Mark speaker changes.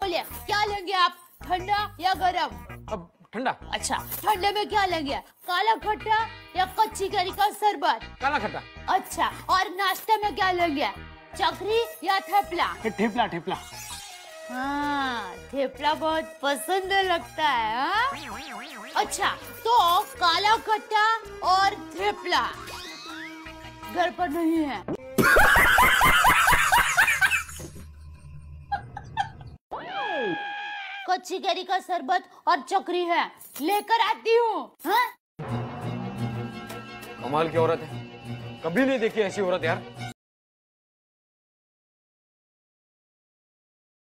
Speaker 1: बोलिए क्या लेंगे आप, ठंडा या गरम?
Speaker 2: अब ठंडा।
Speaker 1: अच्छा, ठंडे में क्या लेंगे, काला खट्टा या कच्ची कैरी का शरबत?
Speaker 2: काला खट्टा।
Speaker 1: अच्छा, और नाश्ते में क्या लेंगे, चकरी या थेपला?
Speaker 2: ठेपला ठेपला।
Speaker 1: हाँ, थेपला बहुत पसंद लगता है। हाँ? अच्छा, तो काला खट्टा और थेपला घर पर नहीं है। कच्ची कैरी का शरबत और चकरी है, लेकर आती हूँ। हाँ?
Speaker 2: कमाल की औरत है, कभी नहीं देखी ऐसी औरत यार।